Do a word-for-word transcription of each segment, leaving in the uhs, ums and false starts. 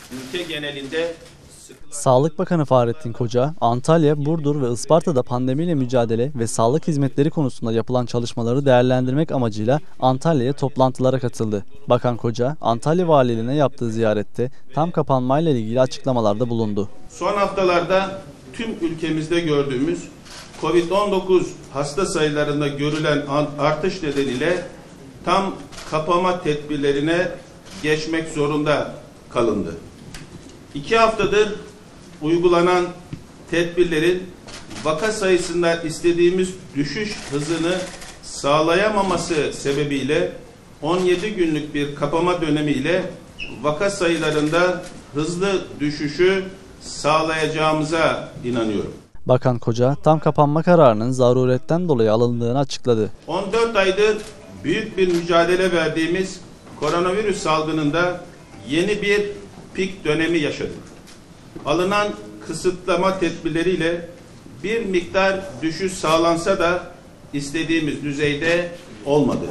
ülke genelinde Sağlık Bakanı Fahrettin Koca, Antalya, Burdur ve Isparta'da pandemiyle mücadele ve sağlık hizmetleri konusunda yapılan çalışmaları değerlendirmek amacıyla Antalya'ya toplantılara katıldı. Bakan Koca, Antalya Valiliğine yaptığı ziyarette tam kapanmayla ilgili açıklamalarda bulundu. Son haftalarda tüm ülkemizde gördüğümüz kovid on dokuz hasta sayılarında görülen artış nedeniyle tam kapama tedbirlerine geçmek zorunda kalındı. İki haftadır uygulanan tedbirlerin vaka sayısında istediğimiz düşüş hızını sağlayamaması sebebiyle on yedi günlük bir kapama dönemiyle vaka sayılarında hızlı düşüşü sağlayacağımıza inanıyorum. Bakan Koca, tam kapanma kararının zaruretten dolayı alındığını açıkladı. on dört aydır büyük bir mücadele verdiğimiz koronavirüs salgınında yeni bir pik dönemi yaşadık. Alınan kısıtlama tedbirleriyle bir miktar düşüş sağlansa da istediğimiz düzeyde olmadı.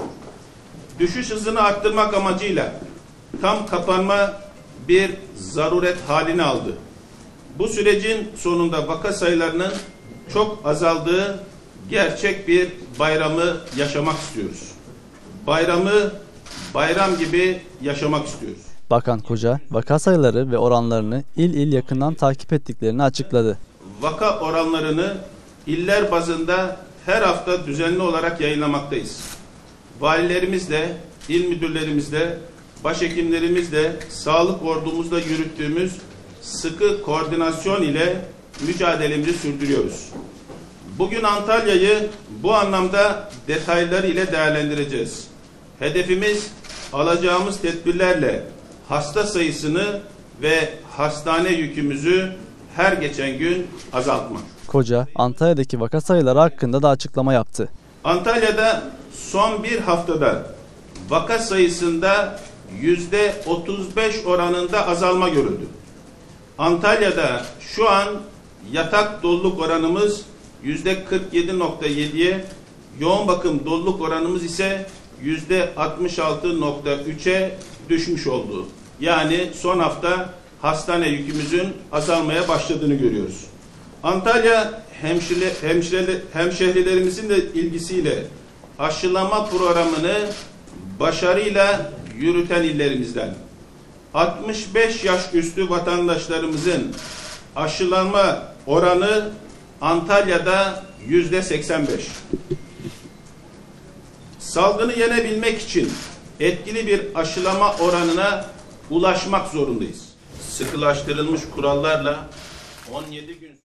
Düşüş hızını arttırmak amacıyla tam kapanma bir zaruret halini aldı. Bu sürecin sonunda vaka sayılarının çok azaldığı gerçek bir bayramı yaşamak istiyoruz. Bayramı bayram gibi yaşamak istiyoruz. Bakan Koca, vaka sayıları ve oranlarını il il yakından takip ettiklerini açıkladı. Vaka oranlarını iller bazında her hafta düzenli olarak yayınlamaktayız. Valilerimizle, il müdürlerimizle, başhekimlerimizle, sağlık ordumuzla yürüttüğümüz sıkı koordinasyon ile mücadelemizi sürdürüyoruz. Bugün Antalya'yı bu anlamda detayları ile değerlendireceğiz. Hedefimiz alacağımız tedbirlerle hasta sayısını ve hastane yükümüzü her geçen gün azaltmak. Koca, Antalya'daki vaka sayıları hakkında da açıklama yaptı. Antalya'da son bir haftada vaka sayısında yüzde otuz beş oranında azalma görüldü. Antalya'da şu an yatak doluluk oranımız yüzde kırk yedi nokta yediye, yoğun bakım doluluk oranımız ise yüzde altmış altı nokta üçe düşmüş oldu. Yani son hafta hastane yükümüzün azalmaya başladığını görüyoruz. Antalya hemşire, hemşire, hemşehrilerimizin de ilgisiyle aşılama programını başarıyla yürüten illerimizden. altmış beş yaş üstü vatandaşlarımızın aşılanma oranı Antalya'da yüzde seksen beş. Salgını yenebilmek için etkili bir aşılama oranına ulaşmak zorundayız. Sıkılaştırılmış kurallarla on yedi gün